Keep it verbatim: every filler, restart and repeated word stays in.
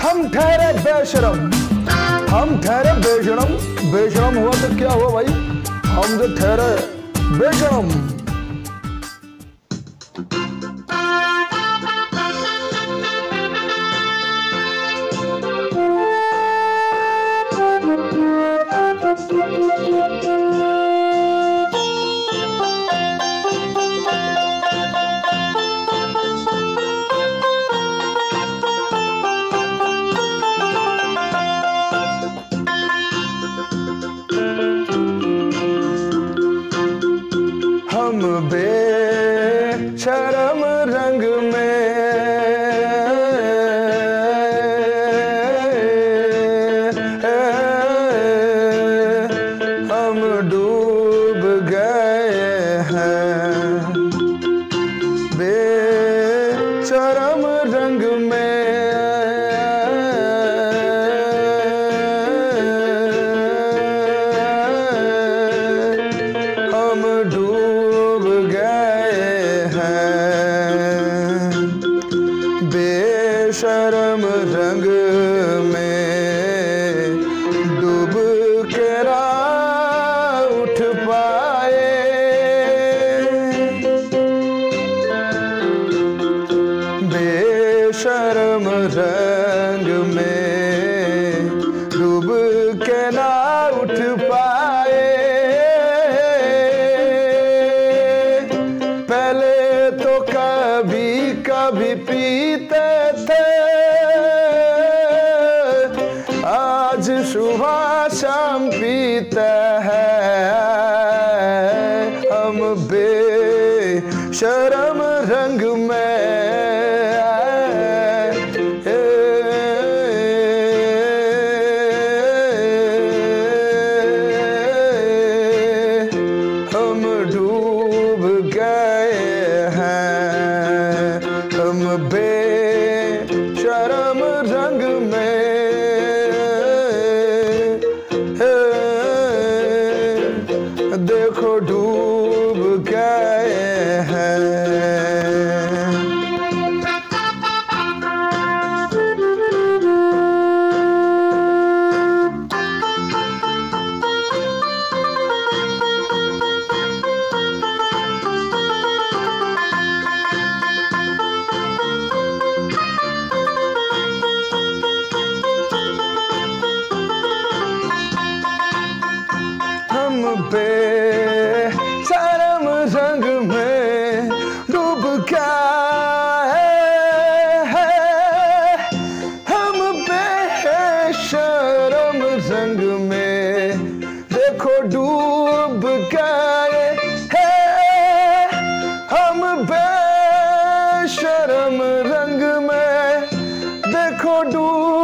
हम ठहरे बेशरम, हम ठहरे बेशरम। बेशरम हुआ तो क्या हुआ भाई, हम जो ठहरे बेशरम। हम बेशरम रंग में हम डूब गए हैं, बेशरम रंग में हम डूब बेशरम रंग में डूब के ना उठ पाए, बेशरम रंग में डूब के ना उठ पाए। पहले तो कभी कभी पीते थे, आज सुबह शाम पीते हैं। हम बेशरम रंग में हम डूब गए हैं, हम बेशरम रंग में देखो डूब गए हैं। हम बेशरम रंग में डूब गए हैं, हम बेशरम रंग में देखो डूब गए हैं। हम बेशरम रंग में देखो डूब